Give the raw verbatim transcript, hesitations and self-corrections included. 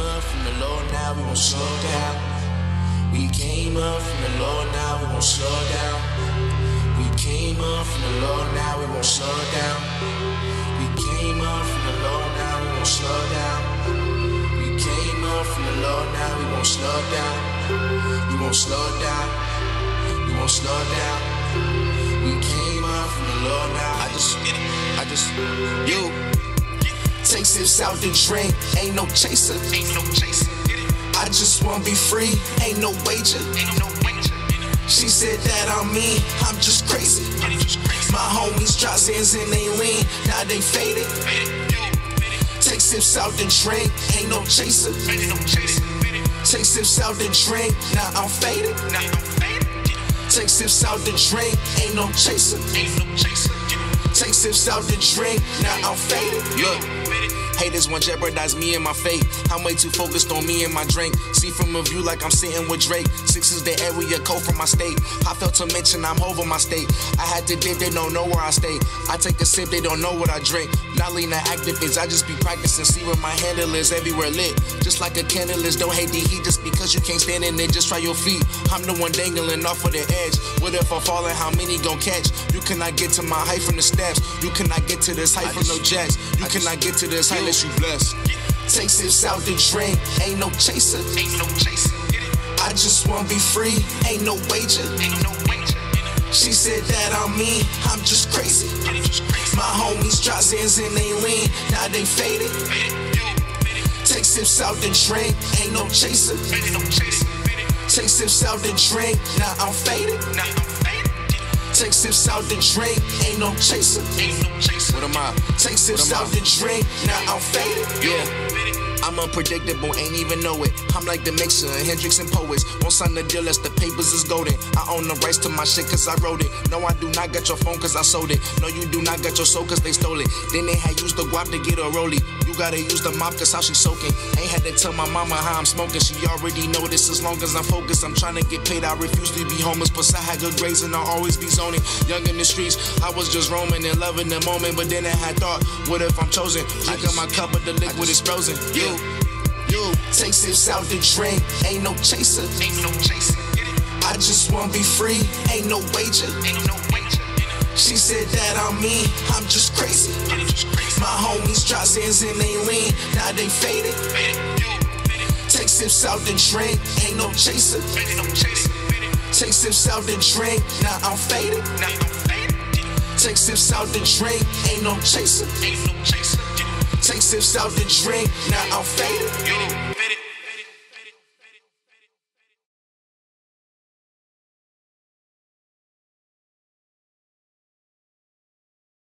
up from the low, now we won't slow down. We came up from the low, now we won't slow down. We came up from the low, now we won't slow down. We came up from the low, now we won't slow down. We came up from the low, now we won't slow down. We won't slow down. We won't slow down. We came up from the low, now I just, I just, you. Take sips out the drink, ain't no chaser. Ain't no chaser. I just wanna be free, ain't no wager. Ain't no wager. She said that I'm me, I'm just crazy. My homies drop Zans and they lean, now they faded. Take sips out the drink, ain't no chaser. Take sips out the drink, now I'm faded. Take sips out the drink, ain't no chaser. Take sips out the drink, now I'm faded. Yeah. Haters want jeopardize me and my fate. I'm way too focused on me and my drink. See from a view like I'm sitting with Drake. Six is the area code from my state. I felt to mention I'm over my state. I had to dip, they don't know where I stay. I take a sip, they don't know what I drink. Not lean to activists, I just be practicing. See where my handle is, everywhere lit. Just like a candle is, don't hate the heat. Just because you can't stand in it, just try your feet. I'm the one dangling off of the edge. What if I fall and how many gon' catch? You cannot get to my height from the steps. You cannot get to this height from no jets. You cannot get to this height unless you blessed. Take sips out the drink, ain't no chaser. Ain't no chaser. I just wanna be free, ain't no wager. Ain't no wager. She said that I'm me, I'm just crazy. My homies drop Zans and they lean, now they faded. Take sips out the drink, ain't no chaser. Take sips out the drink, now I'm faded. Take sips out the drink, ain't no chaser. What am I? Take sips out the drink, now I'm faded. Yeah. I'm unpredictable, ain't even know it. I'm like the mixer of Hendrix and poets. Won't sign the deal unless the papers is golden. I own the rights to my shit cause I wrote it. No, I do not got your phone cause I sold it. No, you do not got your soul cause they stole it. Then they had used the guap to get a rollie. You gotta use the mop cause how she soaking. Ain't had to tell my mama how I'm smoking. She already know this as long as I'm focused. I'm trying to get paid, I refuse to be homeless. Plus I had good grades and I'll always be zoning. Young in the streets, I was just roaming and loving the moment. But then I had thought, what if I'm chosen? Drinking my cup but the liquid is frozen. You, you, take sips out the drink, ain't no chaser. Ain't no chaser. I just wanna be free, ain't no wager. Ain't no wager. She said that I'm me, I'm just crazy. My homies drop Zans and they lean, now they faded. Take sips out the drink, ain't no chaser. Take sips out the drink, now I'm faded. Take sips out the drink, ain't no chaser. Take sips out the drink, now I'm faded.